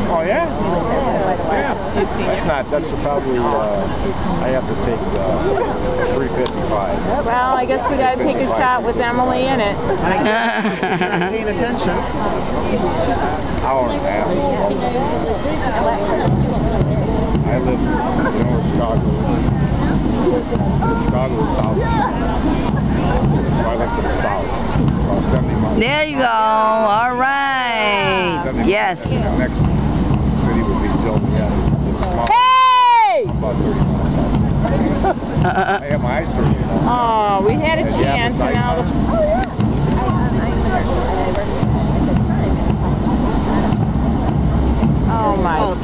Oh, yeah? Yeah. That's probably, I have to take 355. Well, I guess we gotta take a shot with Emily in it. Paying attention. Hour and a half. I live, Chicago. Chicago is south. So I live to the south. About 70 miles. There you go. All right. Yes. The next city would be Joliet. Hey! About 30 miles south. I have my eyes for you. Oh, we had a chance, and now the... Oh my